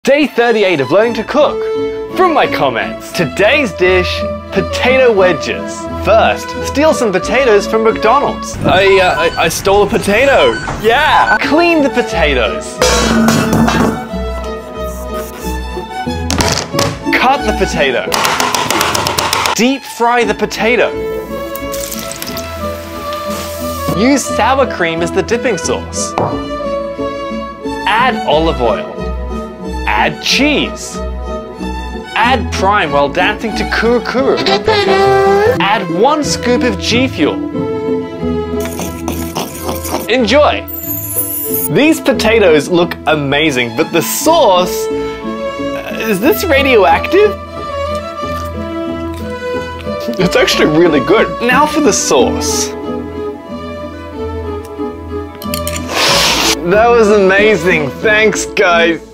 Day 38 of learning to cook. From my comments. Today's dish, potato wedges. First, steal some potatoes from McDonald's. I stole a potato. Yeah. Clean the potatoes. Cut the potato. Deep fry the potato. Use sour cream as the dipping sauce. Add olive oil. Add cheese. Add prime while dancing to Kuru Kuru. Add 1 scoop of G Fuel. Enjoy! These potatoes look amazing, but the sauce... is this radioactive? It's actually really good. Now for the sauce. That was amazing. Thanks, guys.